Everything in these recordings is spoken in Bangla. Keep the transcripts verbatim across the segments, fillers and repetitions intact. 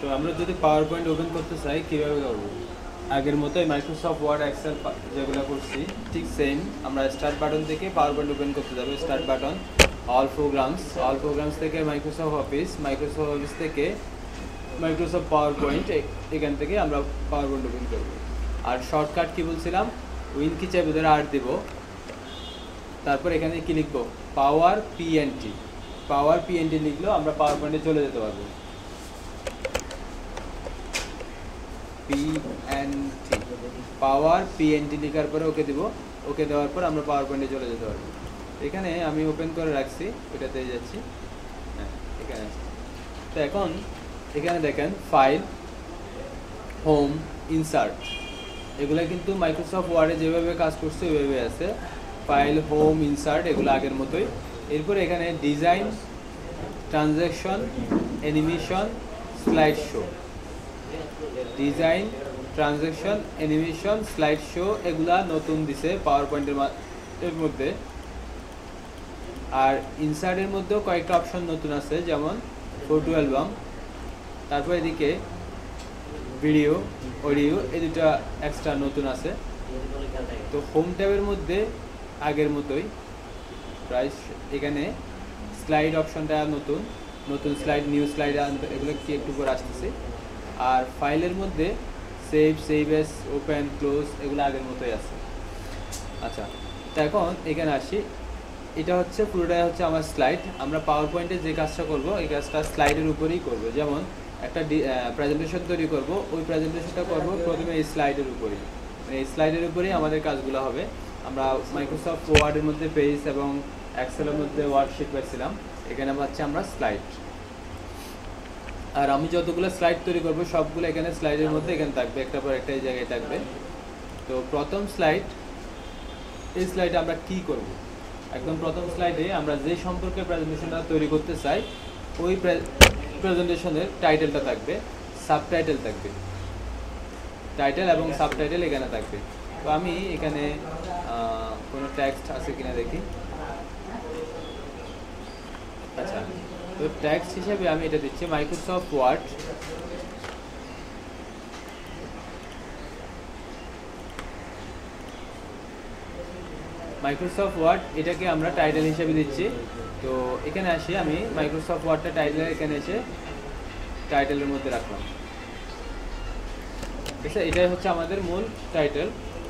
তো আমরা যদি পাওয়ার পয়েন্ট ওপেন করতে চাই কীভাবে করবো? আগের মতোই মাইক্রোসফট ওয়ার্ড এক্সেল যেগুলো করছি ঠিক সেম। আমরা স্টার্ট বাটন থেকে পাওয়ার পয়েন্ট ওপেন করতে যাবো। Start button, all programs, all programs থেকে মাইক্রোসফট অফিস, মাইক্রোসফট অফিস থেকে মাইক্রোসফট পাওয়ার পয়েন্ট, এখান থেকে আমরা পাওয়ার পয়েন্ট ওপেন করবো। আর শর্টকাট কী বলছিলাম, উইন কি চাইবো ধরে আর দেবো, তারপর এখানে কি লিখবো, পাওয়ার পিএনটি। পাওয়ার পিএনটি লিখলেও আমরা পাওয়ার পয়েন্টে চলে যেতে পারবো। পিএনটি, পাওয়ার পিএনটি লেখার পরে ওকে দিব। ওকে দেওয়ার পর আমরা পাওয়ার পয়েন্টে চলে যেতে পারবো। এখানে আমি ওপেন করে রাখছি, ওটাতে যাচ্ছি। হ্যাঁ, এখানে আছে। তো এখন এখানে দেখেন ফাইল, হোম, ইনসার্ট, এগুলো কিন্তু মাইক্রোসফট ওয়ার্ডে যেভাবে কাজ করছে ওইভাবে আছে। ফাইল, হোম, ইনসার্ট এগুলো আগের মতোই। এরপরে এখানে design, transaction, animation, slide show, design, transaction, animation, slide show এগুলা নতুন দিছে পাওয়ার পয়েন্টের এর মধ্যে। আর ইনসার্টের মধ্যেও কয়েকটা অপশন নতুন আছে, যেমন ফটো অ্যালবাম, তারপর এদিকে ভিডিও, অডিও, এই দুটা এক্সট্রা নতুন আছে। তো হোম ট্যাবের মধ্যে আগের মতোই প্রায়। এখানে স্লাইড অপশনটা নতুন, নতুন স্লাইড, নিউ স্লাইড এগুলো কি একটু করে আসতেছে। আর ফাইলের মধ্যে save, save as, open, close এগুলো আগের মতোই আছে। আচ্ছা, তো এখন এখানে আসি। এটা হচ্ছে পুরোটাই হচ্ছে আমার স্লাইড। আমরা পাওয়ার পয়েন্টে যে কাজটা করব এই কাজটা স্লাইডের উপরেই করব। যেমন একটা প্রেজেন্টেশন তৈরি করব, ওই প্রেজেন্টেশনটা করব প্রথমে এই স্লাইডের উপরেই। এই স্লাইডের উপরেই আমাদের কাজগুলো হবে। আমরা মাইক্রোসফট ওয়ার্ডের মধ্যে পেজ এবং এক্সেলের মধ্যে ওয়ার্কশিট পাচ্ছিলাম, এখানে হচ্ছে আমরা স্লাইড। আর আমি যতগুলো স্লাইড তৈরি করব সবগুলো এখানে স্লাইডের মধ্যে এখানে থাকবে, একটা পর একটা এই জায়গায় থাকবে। তো প্রথম স্লাইড, এই স্লাইডে আমরা কি করব? একদম প্রথম স্লাইডে আমরা যে সম্পর্কে প্রেজেন্টেশনটা তৈরি করতে চাই ওই প্রেজেন্টেশনের টাইটেলটা থাকবে, সাবটাইটেল থাকবে। টাইটেল এবং সাবটাইটেল এখানে থাকবে। তো আমি এখানে কোনো টেক্সট আছে কিনা দেখি। আচ্ছা, তো টেক্সট হিসেবে আমি এটা দিচ্ছি মাইক্রোসফট ওয়ার্ড মাইক্রোসফট ওয়ার্ড এটাকে আমরা টাইটেল হিসেবে দিচ্ছি। তো এখানে আসি, আমি মাইক্রোসফট ওয়ার্ডটা টাইটেল এখানে এসে টাইটেলের মধ্যে রাখলাম। ঠিক আছে, এটাই হচ্ছে আমাদের মূল টাইটেল।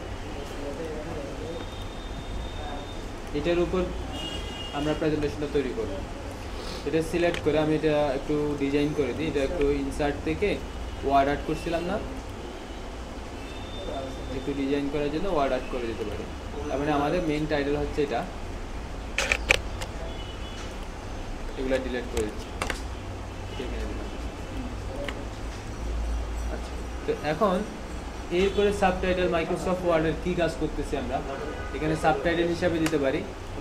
এটার উপর আমরা প্রেজেন্টেশনটা তৈরি করব। এটা সিলেক্ট করে আমি এটা একটু ডিজাইন করে দিই। এটা একটু ইনসার্ট থেকে ওয়ার্ড আর্ট করছিলাম না, একটু ডিজাইন করার জন্য ওয়ার্ড আর্ট করে দিতে পারি। তার মানে আমাদের মেইন টাইটেল হচ্ছে এটা। এগুলো ডিলিট করে দিচ্ছি। আচ্ছা, তো এখন এরপরে সাবটাইটেল মাইক্রোসফট ওয়ার্ডের কী কাজ করতেছি আমরা এখানে সাবটাইটেল হিসাবে দিতে পারি।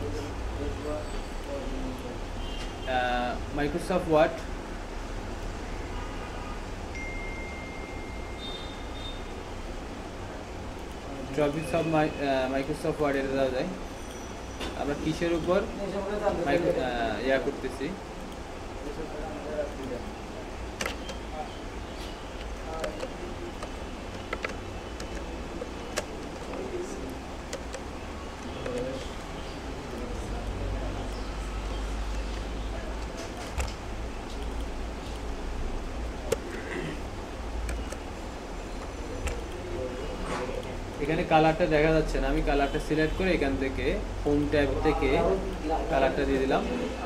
Microsoft Word topic of Microsoft Word এটা দেওয়া যায়। আমরা কিসের উপর ইয়া করতেছি, এখানে কালারটা দেখা যাচ্ছে না, আমি কালারটা সিলেক্ট করে এখান থেকে হোম ট্যাব থেকে কালারটা দিয়ে দিলাম।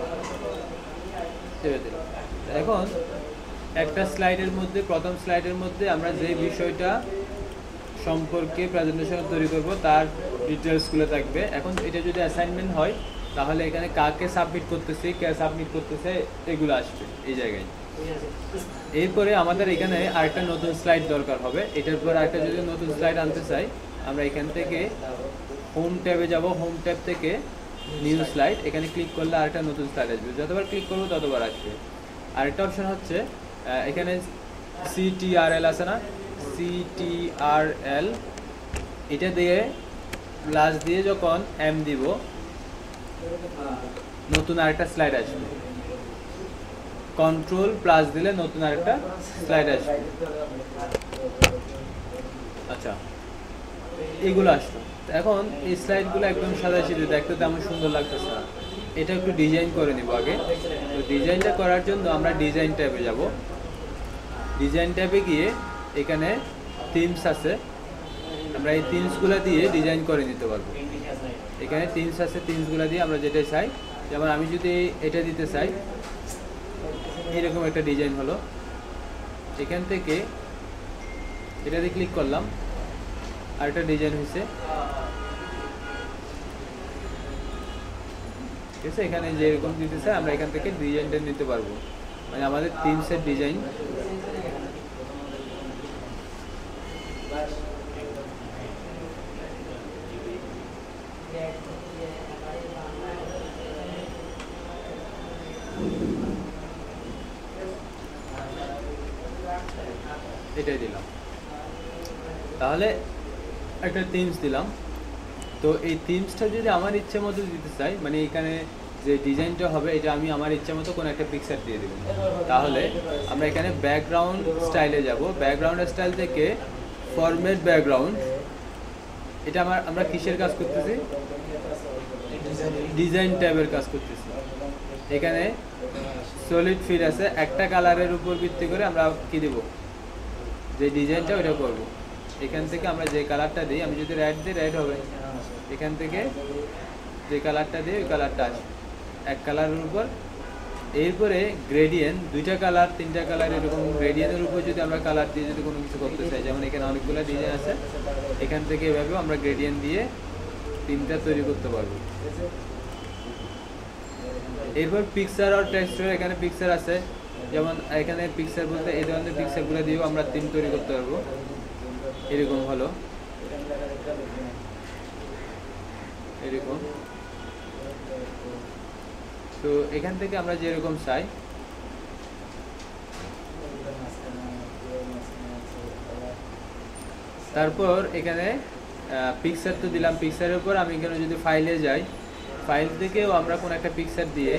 এখন একটা স্লাইডের মধ্যে, প্রথম স্লাইডের মধ্যে আমরা যে বিষয়টা সম্পর্কে প্রেজেন্টেশন তৈরি করব তার ডিটেলসগুলো থাকবে। এখন এটা যদি অ্যাসাইনমেন্ট হয় তাহলে এখানে কাকে সাবমিট করতেছি, কে সাবমিট করতেছে এগুলো আসবে এই জায়গায়। এরপরে আমাদের এখানে আরেকটা নতুন স্লাইড দরকার হবে। এটার পর আরেকটা যদি নতুন স্লাইড আনতে চাই আমরা এখান থেকে হোম ট্যাবে যাব। হোম ট্যাব থেকে নিউ স্লাইড, এখানে ক্লিক করলে আরেকটা নতুন স্লাইড আসবে। যতবার ক্লিক করবো ততবার আসবে। আরেকটা অপশন হচ্ছে এখানে সিটিআরএল আছে না, সিটিআরএল, এটা দিয়ে প্লাস দিয়ে যখন এম দিব নতুন আরেকটা স্লাইড আসবে। কন্ট্রোল প্লাস দিলে নতুন আরেকটা স্লাইড আসবে। আচ্ছা, এগুলো আসলো। এখন এই স্লাইডগুলো একদম সাদা সিধে, দেখতে তেমন সুন্দর লাগতেছে না। এটা একটু ডিজাইন করে নিব আগে। তো ডিজাইনটা করার জন্য আমরা ডিজাইন ট্যাবে যাব। ডিজাইন ট্যাবে গিয়ে এখানে থিমস আছে, আমরা এই থিমসগুলো দিয়ে ডিজাইন করে নিতে পারবো। এখানে থিমস আছে, থিমসগুলো দিয়ে আমরা যেটা চাই, যেমন আমি যদি এটা দিতে চাই, এরকম একটা ডিজাইন হলো। এখান থেকে এটাতে ক্লিক করলাম, আর একটা ডিজাইন হয়েছে। ঠিক আছে, এখানে যেরকম দিতে চাই আমরা এখান থেকে ডিজাইনটা নিতে পারবো, মানে আমাদের থিমসের ডিজাইন। এটাই দিলাম, তাহলে একটা থিমস দিলাম। তো এই থিমসটা যদি আমার ইচ্ছে মতো দিতে চাই, মানে এখানে যে ডিজাইনটা হবে এটা আমি আমার ইচ্ছে মতো কোনো একটা পিকচার দিয়ে দেব, তাহলে আমরা এখানে ব্যাকগ্রাউন্ড স্টাইলে যাব। ব্যাকগ্রাউন্ড স্টাইল থেকে ফরম্যাট ব্যাকগ্রাউন্ড, এটা আমার আমরা কিসের কাজ করতেছি? ডিজাইন ট্যাবের কাজ করতেছি। এখানে সলিড ফিল আছে, একটা কালারের উপর ভিত্তি করে আমরা কি দেব, যে ডিজাইনটা ওইটা করব। এখান থেকে আমরা যে কালারটা দিই, আমি যদি রেড দিই রেড হবে, এখান থেকে যে কালারটা দিই ওই কালারটা আসবে এক কালারের উপর। এরপরে গ্রেডিয়েন্ট, দুইটা কালার তিনটা কালার এরকম গ্রেডিয়েন্টের উপর যদি আমরা কালার দিয়ে যদি কোনো কিছু করতে চাই, যেমন এখানে অনেকগুলো ডিজাইন আছে, এখান থেকে এভাবেও আমরা গ্রেডিয়েন্ট দিয়ে থিমটা তৈরি করতে পারবো। এরপর পিকচার আর টেক্সচার, এখানে পিকচার আছে, যেমন এখানে পিকচার বলতে এই ধরনের পিকচারগুলো দিয়েও আমরা থিম তৈরি করতে পারবো। এরকম হলো, এরকম। তো এখান থেকে আমরা যেরকম চাই, তারপর এখানে পিকচার তো দিলাম। পিকচারের উপর আমি এখানে যদি ফাইলে যাই, ফাইল থেকেও আমরা কোনো একটা পিকচার দিয়ে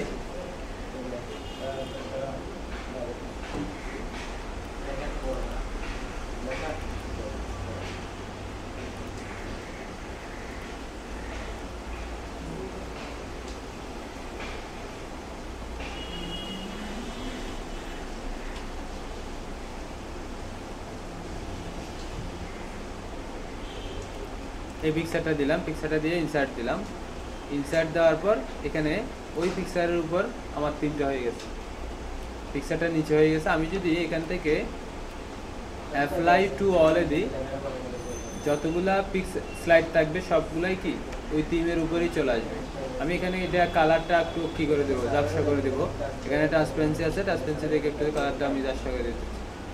এই পিকচারটা দিলাম, পিকচারটা দিয়ে ইনসার্ট দিলাম। ইনসার্ট দেওয়ার পর এখানে ওই পিকচারের উপর আমার থিমটা হয়ে গেছে, পিকচারটা নিচে হয়ে গেছে। আমি যদি এখান থেকে অ্যাপ্লাই টু অলে দিই, যতগুলা পিক্সেল স্লাইড থাকবে সবগুলাই কি ওই থিমের উপরেই চলে আসবে। আমি এখানে এটা কালারটা একটু কী করে দেবো, ঝাপসা করে দেবো। এখানে ট্রান্সপারেন্সি আছে, ট্রান্সপারেন্সি থেকে একটু কালারটা আমি ঝাপসা করে দিচ্ছি।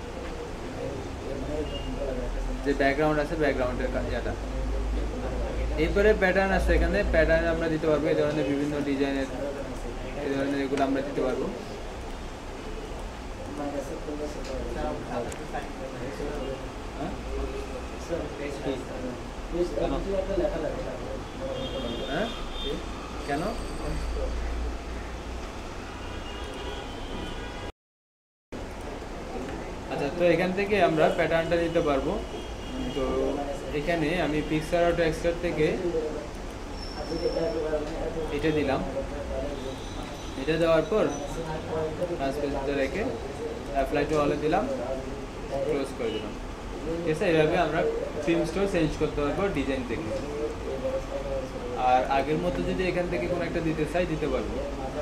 যে ব্যাকগ্রাউন্ড আছে ব্যাকগ্রাউন্ডের ইয়েটা। এরপরে প্যাটার্ন আছে, এখানে প্যাটার্ন আমরা দিতে পারবো, এই ধরনের বিভিন্ন ডিজাইনের এই ধরনের এগুলো আমরা দিতে পারবো। হ্যাঁ কেন? আচ্ছা, তো এখান থেকে আমরা প্যাটার্নটা দিতে পারবো। তো এখানে আমি পিকচার আর টেক্সচার থেকে এটা দিলাম, এটা দেওয়ার পর ট্রান্সপারেন্সিতে রেখে অ্যাপ্লাই টু অলে দিলাম, ক্লোজ করে দিলাম। ঠিক আছে, এইভাবে আমরা থিমসটাও চেঞ্জ করতে পারবো ডিজাইন থেকে। আর আগের মতো যদি এখান থেকে কোনো একটা দিতে চাই দিতে পারবো।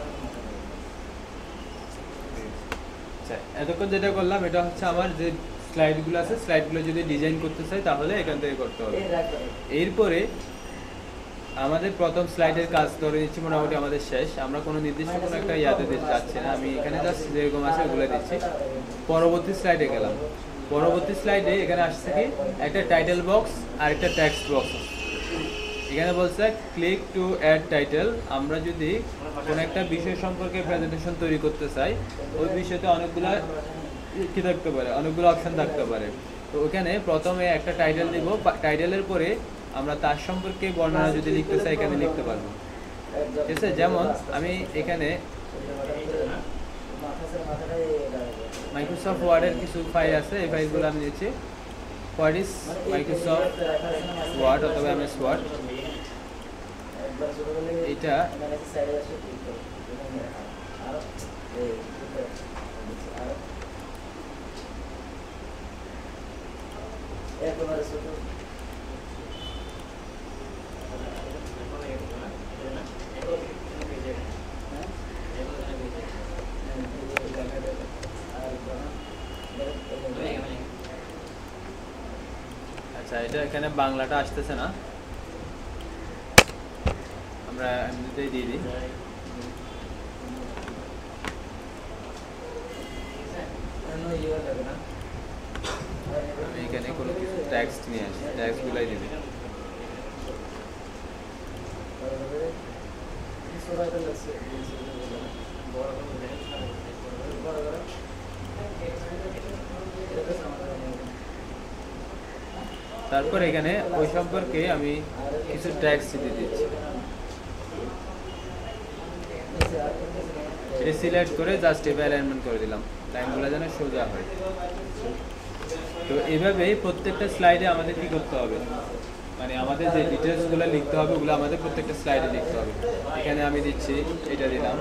আচ্ছা, এতক্ষণ যেটা করলাম এটা হচ্ছে আমার যে স্লাইডগুলো আছে, স্লাইডগুলো যদি ডিজাইন করতে চাই তাহলে এখান থেকে করতে হবে। এরপরে আমাদের প্রথম স্লাইডের কাজ ধরে নিচ্ছি মোটামুটি আমাদের শেষ। আমরা কোনো নির্দিষ্ট কোনো একটা ইয়াতে দিতে যাচ্ছি না, আমি এখানে জাস্ট যেরকম আছে ওগুলো দিচ্ছি। পরবর্তী স্লাইডে গেলাম। পরবর্তী স্লাইডে এখানে আসছে কি একটা টাইটেল বক্স আর একটা টেক্সট বক্স। এখানে বলছে ক্লিক টু অ্যাড টাইটেল। আমরা যদি কোনো একটা বিষয় সম্পর্কে প্রেজেন্টেশন তৈরি করতে চাই, ওই বিষয়তে অনেকগুলো কি থাকতে পারে, অনেকগুলো অপশন থাকতে পারে। তো ওখানে প্রথমে একটা টাইটেল দিব, টাইটেলের পরে আমরা তার সম্পর্কে বর্ণনা যদি লিখতে চাই এখানে লিখতে পারবো। ঠিক আছে, যেমন আমি এখানে মাইক্রোসফট ওয়ার্ডের কিছু ফাইল আছে, এই ফাইলগুলো আমি দিচ্ছি। হোয়াট ইজ মাইক্রোসফট ওয়ার্ড অথবা এমএস ওয়ার্ড, এটা আচ্ছা, এটা এখানে বাংলাটা আসতেছে না, আমরা এমনিতেই দিয়ে দিই। আমি এখানে কোনো কিছু টেক্সট নিয়ে আসি, টেক্সটগুলাই দিবি। তারপর এখানে ওই সম্পর্কে আমি কিছু টেক্সট দিয়ে দিচ্ছি। এটা সিলেক্ট করে জাস্ট এভাবে অ্যালাইনমেন্ট করে দিলাম, লাইনগুলো যেন সোজা হয়। তো এইভাবেই প্রত্যেকটা স্লাইডে আমাদের কি করতে হবে, মানে আমাদের যে ডিটেলসগুলো লিখতে হবে ওগুলো আমাদের প্রত্যেকটা স্লাইডে লিখতে হবে। এখানে আমি দিচ্ছি, এটা দিলাম।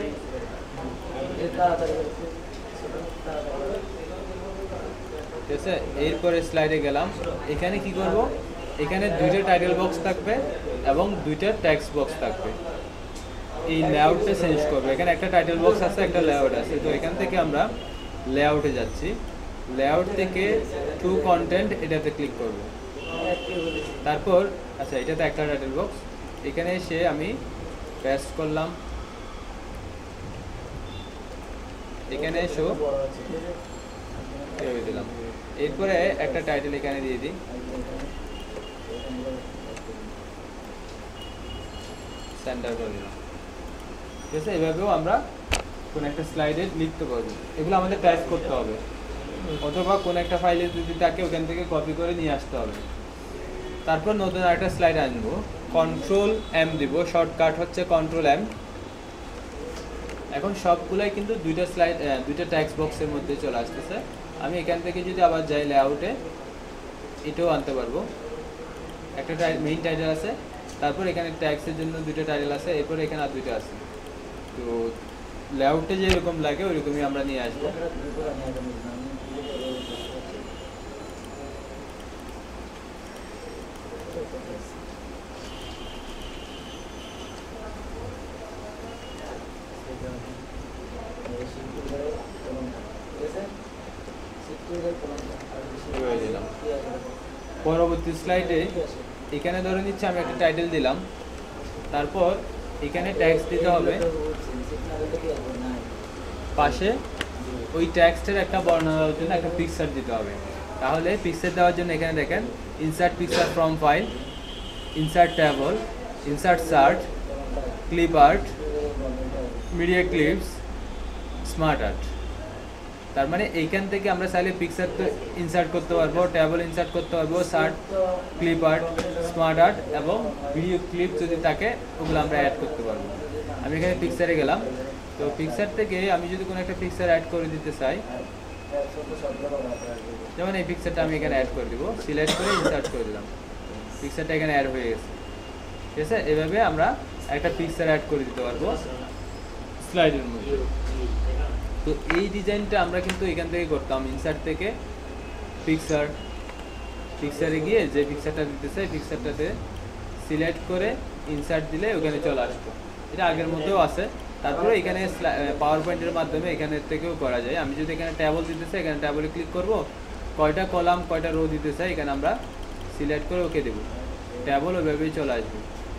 ঠিক আছে, এরপরে স্লাইডে গেলাম। এখানে কি করব, এখানে দুইটা টাইটেল বক্স থাকবে এবং দুইটা টেক্সট বক্স থাকবে। এই লেআউটটা চেঞ্জ করবো। এখানে একটা টাইটেল বক্স আছে, একটা লেআউট আছে। তো এখান থেকে আমরা লেআউটে যাচ্ছি, লেআউট থেকে টু কন্টেন্ট এটাতে ক্লিক করব। তারপর আচ্ছা, এটাতে একটা টাইটেল বক্স, এখানে এসে আমি পেস্ট করলাম। এখানে এসো দিলাম। এরপরে একটা টাইটেল এখানে দিয়ে দিই, সেন্টার করে দিলাম। ঠিক আছে, এভাবেও আমরা কোন একটা স্লাইডে লিখতে পারবো। এগুলো আমাদের টাইপ করতে হবে, অথবা কোন একটা ফাইলে যদি থাকে ওখান থেকে কপি করে নিয়ে আসতে হবে। তারপর নতুন একটা স্লাইড আনবো, কন্ট্রোল এম দিব, শর্টকাট হচ্ছে কন্ট্রোল এম। এখন সবগুলাই কিন্তু দুইটা স্লাইড দুইটা টেক্সট বক্সের মধ্যে চলে আসতেছে। আমি এখান থেকে যদি আবার যাই লেআউটে, এটাও আনতে পারবো। একটা মেইন টাইটেল আছে, তারপর এখানে ট্যাক্সের জন্য দুইটা টাইটেল আছে, এরপর এখানে আর দুইটা আছে। তো লেআউটে যেরকম লাগে ওইরকমই আমরা নিয়ে আসবো। পরবর্তী স্লাইডে এখানে ধরে নিচ্ছে আমি একটা টাইটেল দিলাম, তারপর এখানে ট্যাক্স দিতে হবে। পাশে ওই ট্যাক্সের একটা বর্ণনা দেওয়ার জন্য একটা পিকচার দিতে হবে। তাহলে পিকচার দেওয়ার জন্য এখানে দেখেন, insert picture from file, insert table, insert search, clip art, media clips, smart art. তার মানে এইখান থেকে আমরা চাইলে পিকচার তো ইনসার্ট করতে পারবো, ট্যাবল ইনসার্ট করতে পারবো, chart, clip art, smart art এবং ভিডিও ক্লিপ যদি থাকে ওগুলো আমরা অ্যাড করতে পারবো। আমি এখানে পিকচারে গেলাম। তো পিকচার থেকে আমি যদি কোনো একটা পিকচার অ্যাড করে দিতে চাই, যেমন এই পিকচারটা আমি এখানে অ্যাড করে দিব, সিলেক্ট করে ইনসার্ট করে দিলাম, পিকচারটা এখানে অ্যাড হয়ে গেছে। ঠিক আছে, এভাবে আমরা একটা পিকচার অ্যাড করে দিতে পারবো স্লাইডের মধ্যে। তো এই ডিজাইনটা আমরা কিন্তু এখান থেকে করতাম, ইনসার্ট থেকে পিকচার, পিকচারে গিয়ে যে পিকচারটা দিতে চাই পিকচারটাতে সিলেক্ট করে ইনসার্ট দিলে ওখানে চলে আসতো। এটা আগের মধ্যেও আছে। তারপরে এখানে পাওয়ার পয়েন্টের মাধ্যমে এখানে থেকেও করা যায়। আমি যদি এখানে ট্যাবল দিতে চাই, এখানে ট্যাবলে ক্লিক করব, কয়টা কলাম কয়টা রো দিতে চাই এখানে আমরা সিলেক্ট করে ওকে দেবো, ট্যাবল ওইভাবেই চলে আসবে।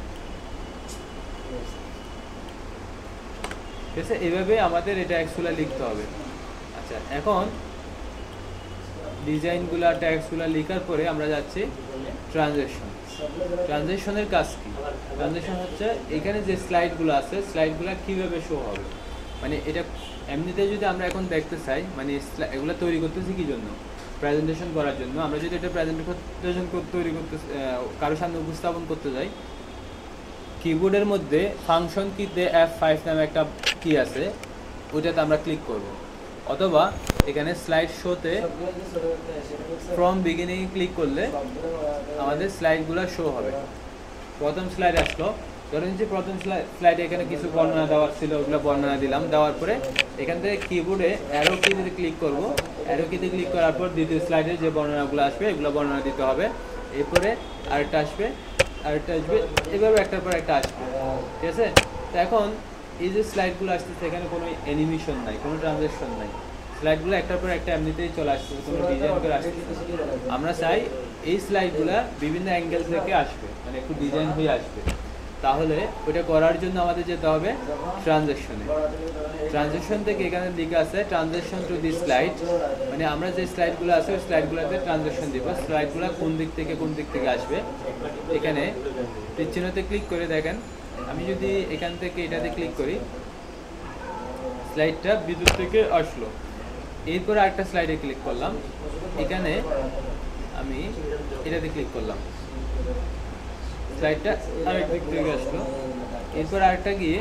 ঠিক আছে, এইভাবে আমাদের এটা ট্যাক্সগুলো লিখতে হবে। আচ্ছা, এখন ডিজাইনগুলো ট্যাক্সগুলো লেখার পরে আমরা যাচ্ছি ট্রানজেকশন। ট্রানজেকশনের কাজ কি? ট্রানজেকশন হচ্ছে এখানে যে স্লাইডগুলো আছে স্লাইডগুলো কীভাবে শো হবে, মানে এটা এমনিতে যদি আমরা এখন দেখতে চাই, মানে এগুলো তৈরি করতেছি কী জন্য, প্রেজেন্টেশন করার জন্য। আমরা যদি এটা প্রেজেন্টেশন তৈরি করতে কারোর সামনে উপস্থাপন করতে যাই, কিবোর্ডের মধ্যে ফাংশন কিতে এফ ফাইভ নামে একটা কি আছে, ওইটাতে আমরা ক্লিক করব, অথবা এখানে স্লাইড শোতে ফ্রম বিগিনিং ক্লিক করলে আমাদের স্লাইডগুলো শো হবে। প্রথম স্লাইড আসলো, ধরেন যে প্রথম স্লাইডে এখানে কিছু বর্ণনা দেওয়ার ছিল, ওগুলো বর্ণনা দিলাম। দেওয়ার পরে এখান থেকে কিবোর্ডে অ্যারো কিতে ক্লিক করব, অ্যারো কিতে ক্লিক করার পর দ্বিতীয় স্লাইডে যে বর্ণনাগুলো আসবে এগুলো বর্ণনা দিতে হবে। এরপরে আরেকটা আসবে, আরেকটা আসবে, এভাবে একটার পর একটা আসবে, ঠিক আছে। তো এখন এই যে স্লাইডগুলো আসতেছে এখানে কোনো অ্যানিমেশন নাই, কোনো ট্রানজ্যাকশন নাই, স্লাইডগুলো একটার পর একটা এমনিতেই চলে আসতেছে, কোনো ডিজাইন করে আসতেছে। আমরা চাই এই স্লাইডগুলো বিভিন্ন অ্যাঙ্গেল থেকে আসবে, মানে একটু ডিজাইন হয়ে আসবে। তাহলে ওইটা করার জন্য আমাদের যেতে হবে ট্রানজ্যাকশনে। ট্রানজ্যাকশন থেকে এখানে দিকে আছে ট্রানজ্যাকশন টু দি স্লাইড, মানে আমরা যে স্লাইডগুলো আছে ওই স্লাইডগুলোতে ট্রানজ্যাকশন দিব। স্লাইডগুলো কোন দিক থেকে কোন দিক থেকে আসবে, এখানে তীরচিহ্নতে ক্লিক করে দেখেন। আমি যদি এখান থেকে এটাতে ক্লিক করি, স্লাইডটা বিদ্যুৎ থেকে আসলো। এরপর আরেকটা স্লাইডে ক্লিক করলাম, এখানে আমি এটাতে ক্লিক করলাম, স্লাইডটা আরেক দিক থেকে আসলো। এরপর আরেকটা গিয়ে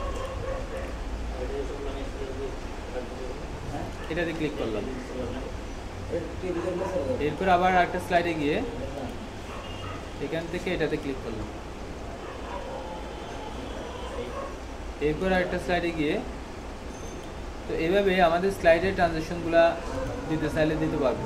এটাতে ক্লিক করলাম, এরপর আবার আরেকটা স্লাইডে গিয়ে এখান থেকে এটাতে ক্লিক করলাম, এরপর আরেকটা স্লাইডে গিয়ে। তো এইভাবে আমাদের স্লাইডের ট্রানজ্যাকশনগুলো দিতে চাইলে দিতে পারবো।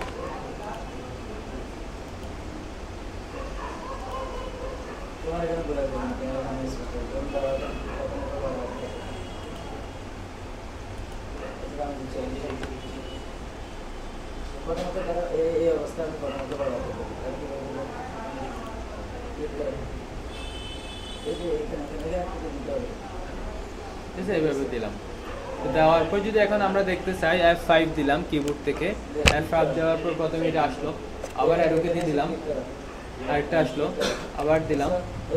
এইভাবে দিলাম, দেওয়ার পর যদি এখন আমরা দেখতে চাই এফ ফাইভ দিলাম কিবোর্ড থেকে, এফ ফাইভ দেওয়ার পর প্রথমে এটা আসলো, আবার অ্যারোকে দিয়ে দিলাম, আরেকটা আসলো, আবার দিলাম,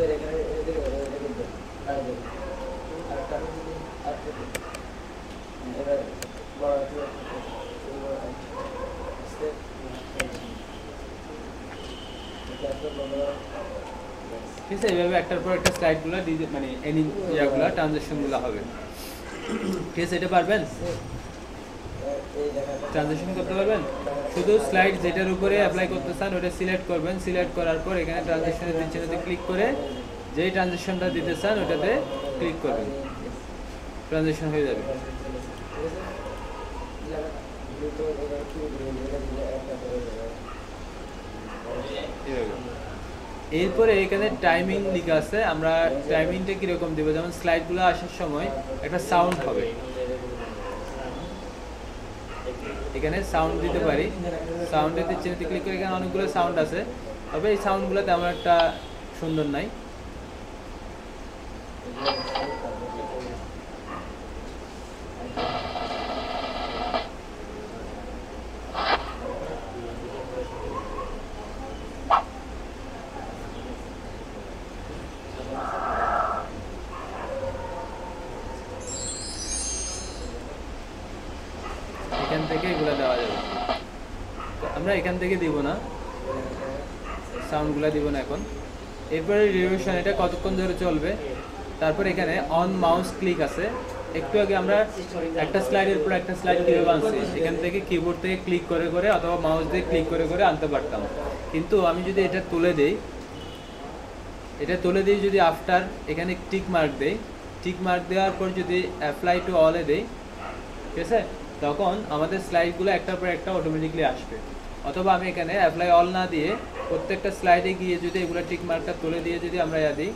ঠিক আছে। এইভাবে একটার পর একটা স্লাইডগুলো মানে এনি ইয়াগুলো ট্রানজ্যাকশনগুলো হবে, ঠিক আছে। এটা পারবেন, ট্রানজ্যাকশন করতে পারবেন। শুধু স্লাইড যেটার উপরে অ্যাপ্লাই করতে চান ওটা সিলেক্ট করবেন, সিলেক্ট করার পর এখানে ট্রানজ্যাকশনের চিহ্নতে ক্লিক করে যেই ট্রানজ্যাকশনটা দিতে চান ওটাতে ক্লিক করবেন, ট্রানজ্যাকশন হয়ে যাবে। এরপরে এখানে টাইমিং লেখা আছে, আমরা টাইমিংটা কিরকম দেবো, যেমন স্লাইডগুলো আসার সময় একটা সাউন্ড হবে, এখানে সাউন্ড দিতে পারি। সাউন্ডের চিহ্নতে ক্লিক করে এখানে অনেকগুলো সাউন্ড আছে, তবে এই সাউন্ডগুলো তেমন একটা সুন্দর নাই। এখান থেকে এগুলো দেওয়া যাবে, তো আমরা এখান থেকে দিব না, সাউন্ডগুলো দিব না এখন। এরপরে রিভিউশন, এটা কতক্ষণ ধরে চলবে। তারপর এখানে অন মাউস ক্লিক আছে, একটু আগে আমরা একটা স্লাইডের উপর একটা স্লাইড কীভাবে আনছি, এখান থেকে কিবোর্ড থেকে ক্লিক করে করে অথবা মাউস দিয়ে ক্লিক করে করে আনতে পারতাম। কিন্তু আমি যদি এটা তুলে দেই, এটা তুলে দিই যদি আফটার এখানে টিক মার্ক দেই, টিক মার্ক দেওয়ার পর যদি অ্যাপ্লাই টু অলে দেই, ঠিক আছে, তখন আমাদের স্লাইডগুলো একটার পর একটা অটোমেটিকলি আসবে। অথবা আমি এখানে অ্যাপ্লাই অল না দিয়ে প্রত্যেকটা স্লাইডে গিয়ে যদি এগুলো টিক মার্কটা তুলে দিয়ে যদি আমরা ইয়া দিই,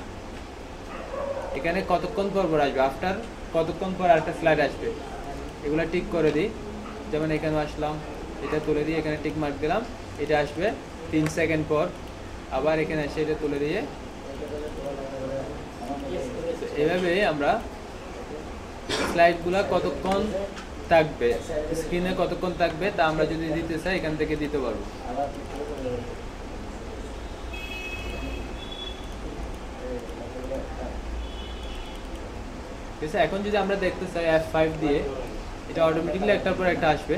এখানে কতক্ষণ পর পর আসবে, আফটার কতক্ষণ পর একটা স্লাইড আসবে, এগুলো টিক করে দিই। যেমন এখানে আসলাম, এটা তুলে দিয়ে এখানে টিক মার্ক দিলাম, এটা আসবে তিন সেকেন্ড পর, আবার এখানে এসে এটা তুলে দিয়ে। এভাবে আমরা স্লাইডগুলো কতক্ষণ থাকবে, স্ক্রিনে কতক্ষণ থাকবে তা আমরা যদি দিতে চাই এখান থেকে দিতে পারবো। ঠিক আছে, এখন যদি আমরা দেখতে চাই এফ ফাইভ দিয়ে, এটা অটোমেটিকলি একটার পর একটা আসবে।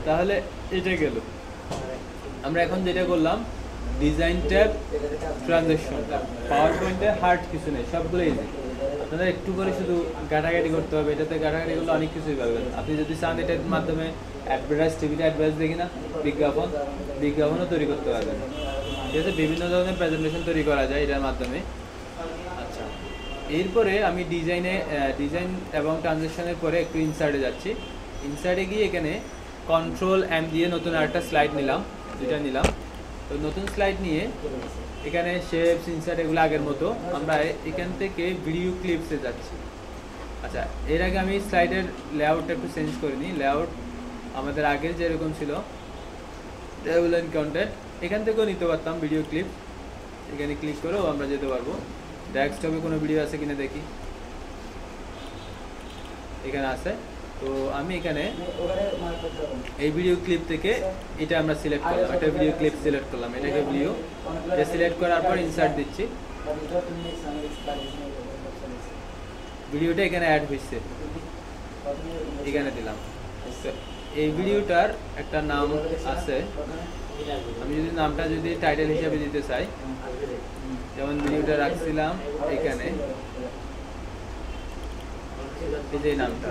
তাহলে এটা গেল। আমরা এখন যেটা করলাম design tab, transaction tab. Power পয়েন্টে হার্ড কিছু নেই, সবগুলো ইজি। আপনারা একটু করে শুধু ঘাটাঘাটি করতে হবে, এটাতে ঘাটাঘাটি করলে অনেক কিছুই পাবেন। আপনি যদি চান এটার মাধ্যমে অ্যাডভার্টাইজ, টিভিতে অ্যাডভার্টাইজ দেখি না, বিজ্ঞাপন, বিজ্ঞাপনও তৈরি করতে পারবেন। ঠিক আছে, বিভিন্ন ধরনের প্রেজেন্টেশন তৈরি করা যায় এটার মাধ্যমে। আচ্ছা, এরপরে আমি ডিজাইনে ডিজাইন এবং ট্রানজ্যাকশনের পরে একটু ইনসার্টে যাচ্ছি। ইনসার্টে গিয়ে এখানে কন্ট্রোল এম দিয়ে নতুন আরেকটা স্লাইড নিলাম, দুইটা নিলাম। তো নতুন স্লাইড নিয়ে এখানে শেপস, ইনসার্ট এগুলো আগের মতো। আমরা এখান থেকে ভিডিও ক্লিপসে যাচ্ছি। আচ্ছা, এর আগে আমি স্লাইডের লেআউটটা একটু চেঞ্জ করে নিই। লেআউট আমাদের আগের যেরকম ছিল, টেবল অ্যান্ড কন্টেন্ট, এখান থেকেও নিতে পারতাম ভিডিও ক্লিপ। এখানে ক্লিক করেও আমরা যেতে পারবো। ডেস্কটপে কোনো ভিডিও আছে কিনা দেখি, এখানে আছে। তো আমি এখানে এই ভিডিও ক্লিপ থেকে এটা আমরা সিলেক্ট করলাম, একটা ভিডিও ক্লিপ সিলেক্ট করলাম, এটাকে ভিডিও এটা সিলেক্ট করার পর ইনসার্ট দিচ্ছি। ভিডিওটা এখানে অ্যাড হয়েছে, এখানে দিলাম। এই ভিডিওটার একটা নাম আছে, আমি যদি নামটা যদি টাইটেল হিসাবে দিতে চাই, যেমন ভিডিওটা রাখছিলাম এখানে এই যে নামটা,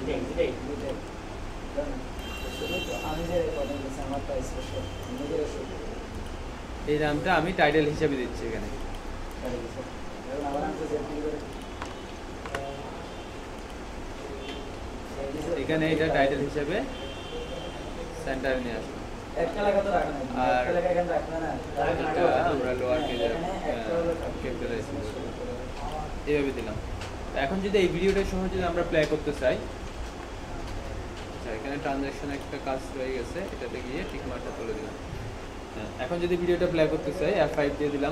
এই নামটা আমি টাইটেল হিসাবে দিচ্ছি এখানে। এখানে এটা টাইটেল হিসাবে সেন্টারে নিয়ে আসবো। আর এটা আমরা লোয়ার কেজে ক্যাপিটালাইজ এইভাবে দিলাম। এখন যদি এই ভিডিওটা সহ যদি আমরা প্লে করতে চাই, আচ্ছা এখানে ট্রানজ্যাকশন একটা কাজ হয়ে গেছে, এটাতে গিয়ে টিক মার্কটা তুলে দিলাম। এখন যদি ভিডিওটা প্লে করতে চাই, এফ ফাইভ দিয়ে দিলাম।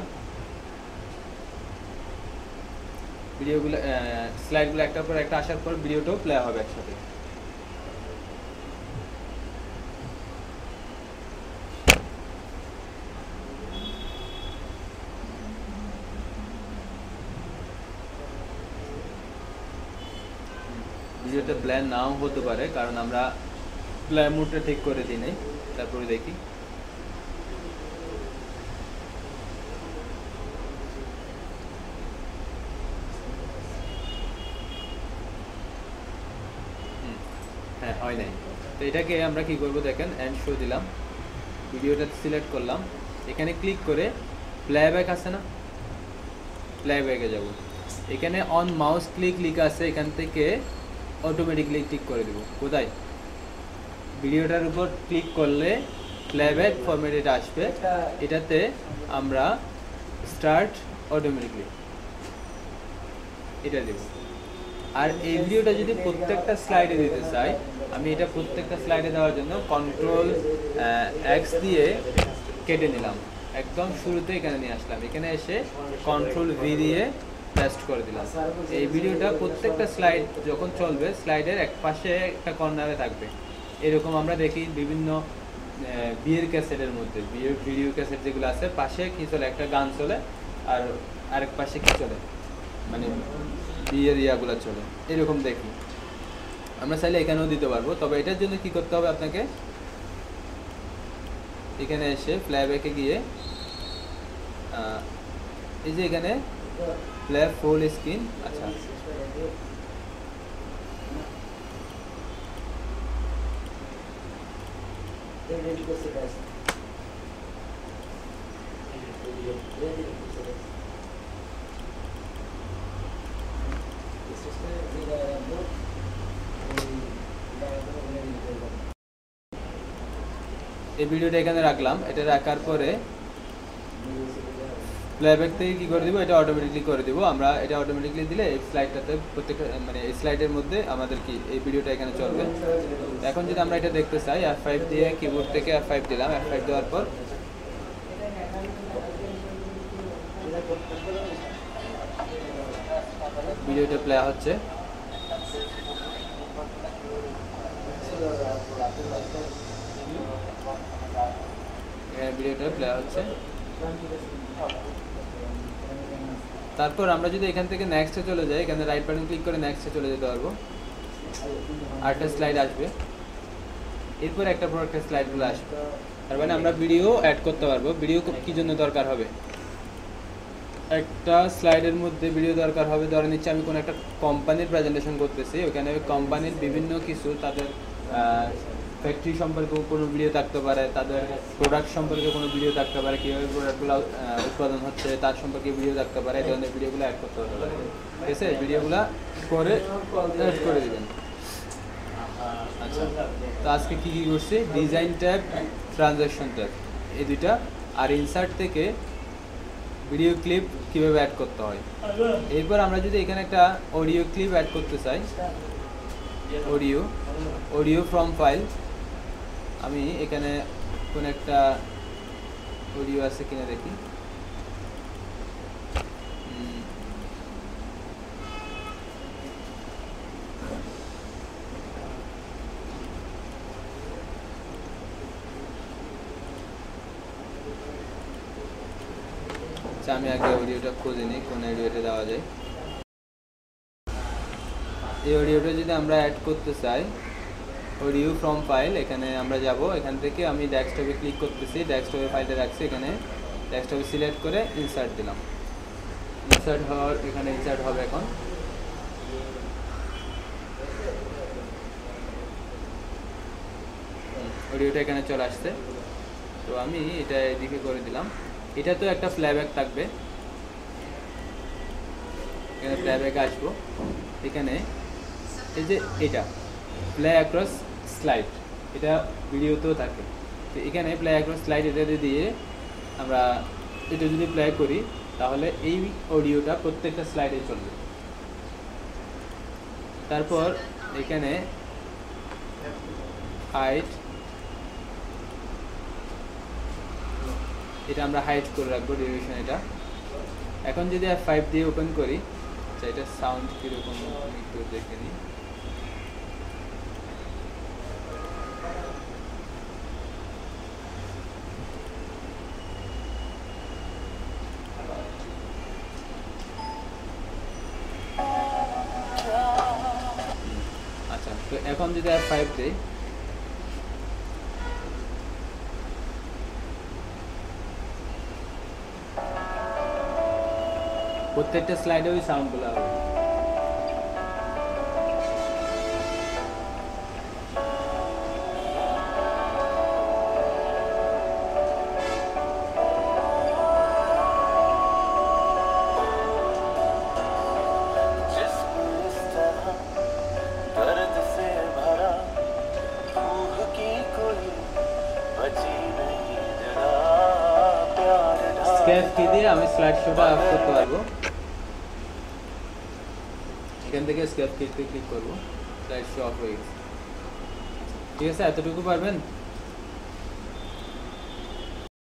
ভিডিওগুলো স্লাইডগুলো একটার পর একটা আসার পর ভিডিওটাও প্লে হবে একসাথে। ভিডিওটা প্লে নাও হতে পারে, কারণ আমরা প্লে মোডটা ঠিক করে দিই নাই। তারপরে দেখি, হ্যাঁ হয় নাই। তো এটাকে আমরা কি করব দেখেন, এন্ড শো দিলাম, ভিডিওটা সিলেক্ট করলাম, এখানে ক্লিক করে প্লেব্যাক আছে না, প্লেব্যাকে যাব। এখানে অন মাউস ক্লিক লেখা আছে, এখান থেকে অটোমেটিকলি টিক করে দেব। কোথায়? ভিডিওটার উপর ক্লিক করলে প্লেব্যাক ফরম্যাট এটা আসবে, এটাতে আমরা স্টার্ট অটোমেটিকলি এটা দেব। আর এই ভিডিওটা যদি প্রত্যেকটা স্লাইডে দিতে চাই, আমি এটা প্রত্যেকটা স্লাইডে দেওয়ার জন্য কন্ট্রোল এক্স দিয়ে কেটে নিলাম, একদম শুরুতে এখানে নিয়ে আসলাম। এখানে এসে কন্ট্রোল ভি দিয়ে পেস্ট করে দিলাম। এই ভিডিওটা প্রত্যেকটা স্লাইড যখন চলবে, স্লাইডের এক পাশে একটা কর্নারে থাকবে। এরকম আমরা দেখি বিভিন্ন বিয়ের ক্যাসেটের মধ্যে, বিয়ের ভিডিও ক্যাসেট যেগুলো আছে, পাশে কি চলে, একটা গান চলে, আর আরেক পাশে কি চলে, মানে বিয়ের ইয়াগুলো চলে, এরকম দেখি। আমরা চাইলে এখানেও দিতে পারবো। তবে এটার জন্য কি করতে হবে আপনাকে, এখানে এসে প্লেব্যাকে গিয়ে এই যে এখানে প্লে ফুল স্ক্রিন, আচ্ছা এই ভিডিওটা এখানে রাখলাম। এটা রাখার পরে প্লেব্যাক থেকে কী করে দিব, এটা অটোমেটিকলি করে দিব আমরা। এটা অটোমেটিকলি দিলে এই স্লাইডটাতে প্রত্যেকটা মানে এই স্লাইডের মধ্যে আমাদের কি এই ভিডিওটা এখানে চলবে। এখন যদি আমরা এটা দেখতে চাই, এফ ফাইভ দিয়ে কিবোর্ড থেকে এফ ফাইভ দিলাম। এফ ফাইভ দেওয়ার পর ভিডিওটা প্লে হচ্ছে। এখানে ভিডিওটা প্লে হচ্ছে। তারপর আমরা যদি এখান থেকে নেক্সটে চলে যাই, এখানে রাইট বাটন ক্লিক করে নেক্সটে চলে যেতে পারবো। আরেকটা স্লাইড আসবে, এরপর একটা প্রোডাক্টের স্লাইডগুলো আসবে। তার মানে আমরা ভিডিও অ্যাড করতে পারবো। ভিডিও কি জন্য দরকার হবে? একটা স্লাইডের মধ্যে ভিডিও দরকার হবে। ধরে নিচ্ছি আমি কোনো একটা কোম্পানির প্রেজেন্টেশন করতেছি, ওখানে কোম্পানির বিভিন্ন কিছু তাদের ফ্যাক্টরি সম্পর্কে কোনো ভিডিও থাকতে পারে, তাদের প্রোডাক্ট সম্পর্কে কোনো ভিডিও থাকতে পারে, কীভাবে প্রোডাক্টগুলো উৎপাদন হচ্ছে তার সম্পর্কে ভিডিও থাকতে পারে। এই ধরনের ভিডিওগুলো অ্যাড করতে পারবে, ঠিক আছে? ভিডিওগুলো করে অ্যাড করে দেবেন। আচ্ছা, তো আজকে কী কী করছি? ডিজাইন ট্যাব, ট্রানজ্যাকশন ট্যাব, এই দুইটা। আর ইনসার্ট থেকে ভিডিও ক্লিপ কীভাবে অ্যাড করতে হয়। এরপর আমরা যদি এখানে একটা অডিও ক্লিপ অ্যাড করতে চাই, অডিও অডিও ফ্রম ফাইল, আমি এখানে কোন একটা অডিও আছে কিনা দেখি। আচ্ছা, আমি আগে অডিওটা খুঁজে নিই কোন অডিওটা দেওয়া যায়। এই অডিওটা যদি আমরা অ্যাড করতে চাই, অডিও ফ্রম ফাইল, এখানে আমরা যাব। এখান থেকে আমি ডেস্কটপে ক্লিক করতেছি, ডেস্কটপে ফাইলটা রাখছি, এখানে ডেস্কটপে সিলেক্ট করে ইনসার্ট দিলাম। ইনসার্ট হওয়ার এখানে ইনসার্ট হবে। এখন অডিওটা এখানে চলে আসছে। তো আমি এটা এদিকে করে দিলাম। এটা তো একটা প্লেব্যাক থাকবে, এখানে প্লেব্যাক আসবো। এখানে এই যে এটা প্লে অ্যাক্রস স্লাইড, এটা ভিডিওতেও থাকে। তো এখানে প্লে অ্যাক্রস স্লাইড এটা দিয়ে আমরা এটা যদি প্লে করি, তাহলে এই অডিওটা প্রত্যেকটা স্লাইডে চলবে। তারপর এখানে হাইট, এটা আমরা হাইট করে রাখবো ডিউরেশন এটা। এখন যদি এফ ফাইভ দিয়ে ওপেন করি, আচ্ছা এটা সাউন্ড কীরকম একটু দেখে নিই। আচ্ছা, তো এখন যদি এফ ফাইভ দিই, প্রত্যেকটা স্লাইডে ওই সাউন্ডগুলো হবে। স্কেপ কি দিয়ে আমি স্লাইড শোটা অফ করতে পারবো। এখান থেকে স্কেপ কিতে ক্লিক করবো, স্লাইড শো অফ হয়ে গেছে। ঠিক আছে, এতটুকু পারবেন।